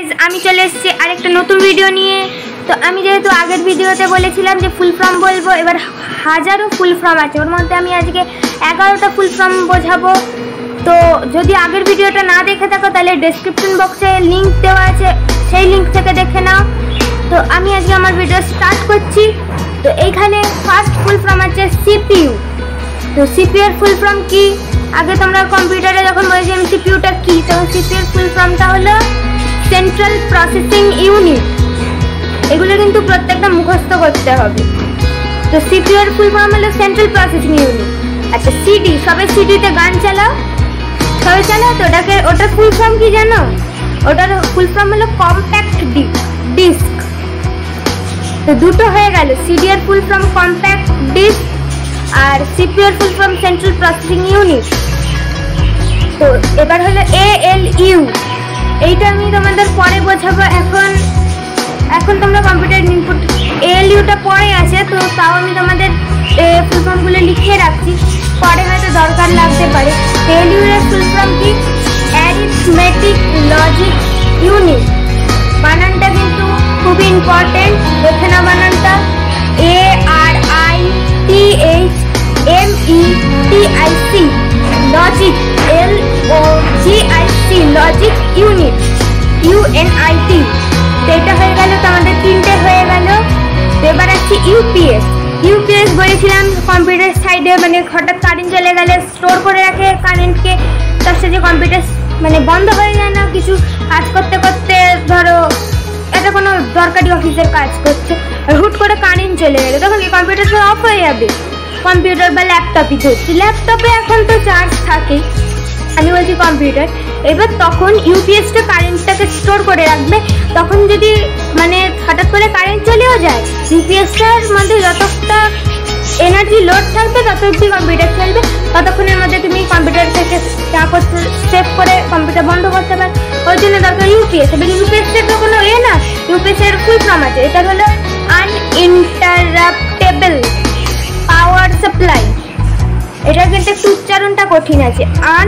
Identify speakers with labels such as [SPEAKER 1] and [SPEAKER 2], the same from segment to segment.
[SPEAKER 1] Guys, আমি চলে এসেছি আরেকটা নতুন ভিডিও নিয়ে। তো আমি যেহেতু আগের ভিডিওতে বলেছিলাম যে ফুল ফর্ম বলবো, এবার হাজারো ফুল ফর্ম আছে, ওর মধ্যে আমি আজকে 11টা ফুল ফর্ম বোঝাবো। তো যদি আগের ভিডিওটা না দেখে থাকো তাহলে ডেসক্রিপশন বক্সে লিঙ্ক দেওয়া আছে, সেই লিঙ্ক থেকে দেখে নাও। তো আমি আজকে আমার ভিডিও স্টার্ট করছি। তো এইখানে ফার্স্ট ফুল ফর্ম আছে সিপিইউ। তো সিপিইউ এর ফুল ফর্ম কি? আগে তোমরা কম্পিউটারে যখন বলেছি আমি সিপিইউটা কি, তখন সিপিইউ এর ফুল ফর্মটা হলো সেন্ট্রাল প্রসেসিং ইউনিট। এগুলো কিন্তু প্রত্যেকটা মুখস্থ করতে হবে। তো সিপিইউ এর ফুল ফর্ম হলো সেন্ট্রাল প্রসেসিং ইউনিট। আচ্ছা, সিডি, সবাই সিডিতে গান চালাও, সবাই চালাও। তো ওটার ফুল ফর্ম কি জানো? ওটার ফুল ফর্ম হলো কম্প্যাক্ট ডিস্ক। তো দুটো হয়ে গেল, সিডি এর ফুল ফর্ম কম্প্যাক্ট ডিস্ক আর সিপিইউ এর full form central processing unit. তো এবার হলো ALU, এইটা আমি তোমাদের পরে বোঝাবো। এখন তোমরা কম্পিউটার ইনপুট ALUটা পরে আছে, তো তাও আমি তোমাদের ফুল ফর্মগুলো লিখে রাখছি, পরে হয়তো দরকার লাগতে পারে। ALU এর ফুল ফর্ম কি? Arithmetic logic unit. বানানটা কিন্তু খুব ইম্পর্টেন্ট, দেখে না বানানটা। ARITHMETIC logic, LOGIC logic unit, UNIT। এটা হয়ে গেল, তো আমাদের তিনটে হয়ে গেল। এবার আছে ইউপিএস বলেছিলাম কম্পিউটার সাইডে, মানে হঠাৎ কারেন্ট চলে গেলে স্টোর করে রাখে কারেন্টকে, তার সাথে কম্পিউটার মানে বন্ধ হয়ে যায় না কিছু কাজ করতে করতে। ধরো এটা কোনো দরকারি অফিসের কাজ করছে, আর হুট করে কারেন্ট চলে গেলে তখন কি কম্পিউটারটা অফ হয়ে যাবে? কম্পিউটার বা ল্যাপটপই ধরছি, ল্যাপটপে এখন তো চার্জ থাকে, আমি বলছি কম্পিউটার। এবার তখন ইউপিএসটা কারেন্টটাকে স্টোর করে রাখবে, তখন যদি মানে হঠাৎ করে কারেন্ট চলেও যায়, ইউপিএসটার মধ্যে যতটা এনার্জি লোড থাকবে তত অব্দি কম্পিউটার চলবে, ততক্ষণের মধ্যে তুমি কম্পিউটার থেকে যা করতে সেভ করে কম্পিউটার বন্ধ করতে পারো। ওই জন্য দরকার ইউপিএস। এবার ইউপিএসটার তো কোনো না, ইউপিএসের ফুল ফর্ম আছে, এটা হলো আনইন্টারাপ্টেবল পাওয়ার সাপ্লাই। এটা কিন্তু একটু উচ্চারণটা কঠিন আছে,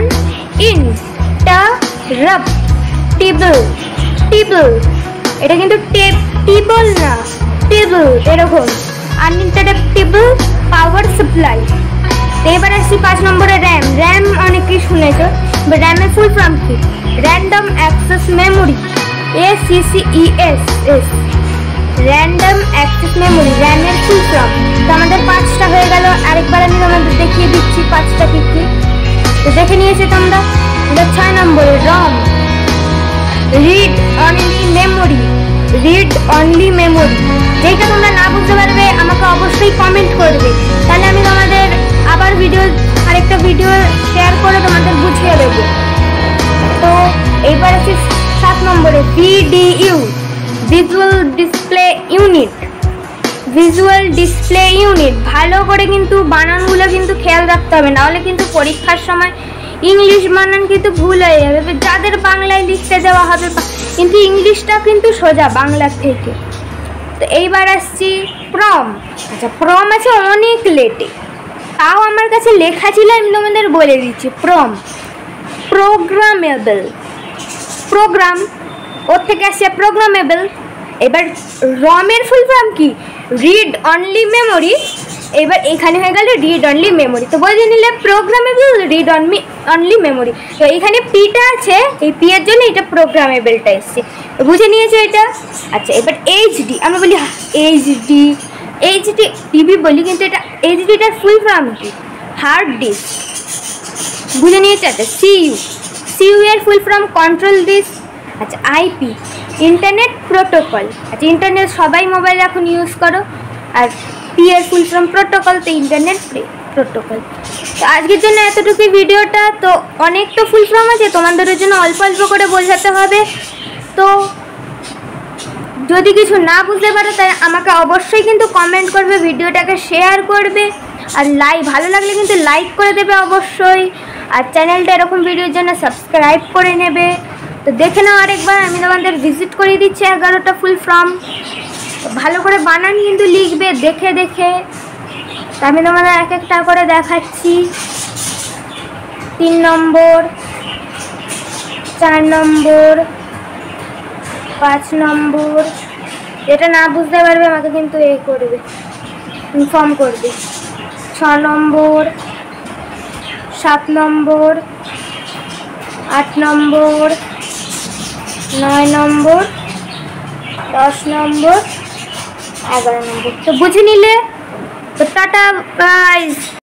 [SPEAKER 1] আনইন্টারাপ্টেবল। এটা কিন্তু টেবল না, টেবল, এরকম আনইন্টারাপ্টেবল পাওয়ার সাপ্লাই। এবার আসছি 5 নম্বরে র্যাম অনেকেই শুনেছ। র্যামের ফুল ফর্ম কি? Random access memory, ACCES, random access memory র্যামের ফুল ফর্ম। তো আমাদের 5টা হয়ে গেল, আরেকবার আমি তোমাদের দেখিয়ে দিচ্ছি 5টা কি কি। তো দেখে নিয়েছো তোমরা। 6 নম্বরে রম, রিড অনলি মেমোরি। যেটা তোমরা না বুঝতে পারবে আমাকে অবশ্যই কমেন্ট করবে, তাহলে আমি তোমাদের আবার আরেকটা ভিডিও শেয়ার করে তোমাদের বুঝিয়ে দেবো। তো এইবার আছে 7 নম্বরে VDU, ভিজুয়াল ডিসপ্লে ইউনিট। ভালো করে কিন্তু বানানগুলো কিন্তু খেয়াল রাখতে হবে, নাহলে কিন্তু পরীক্ষার সময় ইংলিশ বানান কিন্তু ভুল হয়ে যাবে। যাদের বাংলায় লিখতে দেওয়া হবে, কিন্তু ইংলিশটা কিন্তু সোজা বাংলার থেকে। তো এইবার আসছি প্রম। আচ্ছা, প্রম আছে অনেক লেটে, তাও আমার কাছে লেখা ছিল, আমি তোমাদের বলে দিচ্ছি। প্রোগ্রামেবল, প্রোগ্রাম, ওর থেকে আসছে প্রোগ্রামেবল। এবার রমের ফুল ফর্ম কি? Read only memory. এবার এখানে হয়ে গেল রিড অনলি মেমোরি। তো বুঝে নিলে প্রোগ্রামেবল, রিড অনলি মেমোরি। তো এখানে পিটা আছে, এই পি এর জন্য এটা প্রোগ্রামেবলটা এসছে, বুঝে নিয়েছো এটা। আচ্ছা, এবার HD, আমরা বলি এইচডি টিভি বলি, কিন্তু এটা এইচডিটার ফুল ফর্ম কি? হার্ড ডিস্ক, বুঝে নিয়েছো। আচ্ছা, সিইউ এর ফুল ফর্ম কন্ট্রোল ডিস্ক। আচ্ছা, IP ইন্টারনেট প্রোটোকল। আচ্ছা, ইন্টারনেট সবাই মোবাইল এখন ইউজ করো, আর P এর ফুল ফর্ম প্রোটোকল, তো ইন্টারনেট প্রোটোকল। তো আজকের জন্য এতটুকুই ভিডিওটা। তো অনেক তো ফুল ফর্ম আছে, তোমাদের জন্য অল্প অল্প করে বোঝাতে হবে। তো যদি কিছু না বুঝতে পারো তাই আমাকে অবশ্যই কিন্তু কমেন্ট করবে, ভিডিওটাকে শেয়ার করবে, আর ভালো লাগলে কিন্তু লাইক করে দেবে অবশ্যই, আর চ্যানেলটা এরকম ভিডিওর জন্য সাবস্ক্রাইব করে নেবে। তো দেখে নাও আরেকবার, আমি তোমাদের ভিজিট করে দিচ্ছি 11টা ফুল ফর্ম। ভালো করে বানান কিন্তু লিখবে দেখে দেখে। তো আমি তোমাদের এক একটা করে দেখাচ্ছি। 3 নম্বর, 4 নম্বর, 5 নম্বর, এটা না বুঝতে পারবে আমাকে কিন্তু এ করবে, ইনফর্ম করবে। 6 নম্বর, 7 নম্বর, 8 নম্বর, 9 নম্বর, 10 নম্বর, 11 নম্বর। তো বুঝে নিলে। তো টাটা গাইস।